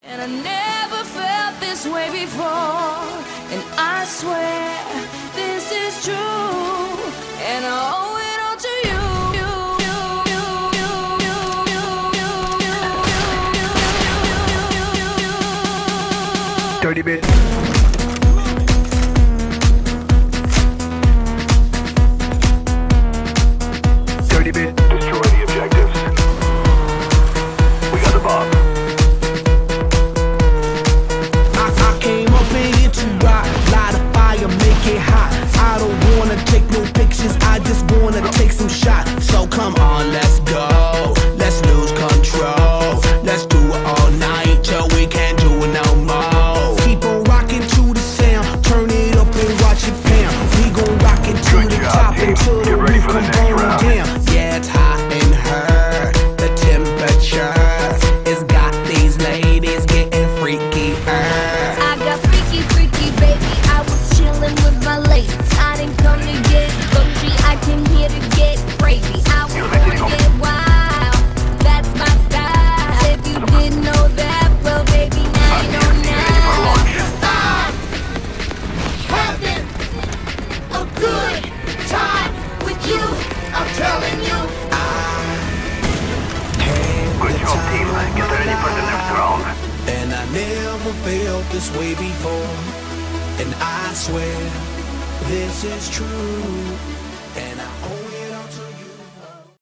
And I never felt this way before, and I swear this is true, and I owe it all to you. Dirty bit. Dirty bit. Destroy the objectives. We got the bomb. I came up in here to rock, light a fire, make it hot. I don't wanna take no pictures, I just wanna take some shots. So come on, let's go, let's lose control. Let's do it all night till we can't do it no more. Keep on rocking to the sound, turn it up and watch it pound. We gon' rock it to the top until the roof come burn down. Yeah, it's hot in her, the temperature has got these ladies getting freaky. I got freaky, freaky, baby. I was chillin' with my ladies. I didn't come to get bougie, I came here to get crazy. I was gonna get wild, that's my style. If you didn't know that, well, baby, now you know now. I'm having a good time with you, I'm telling you. Good job, team. Get ready for the next round. And I never felt this way before, and I swear this is true.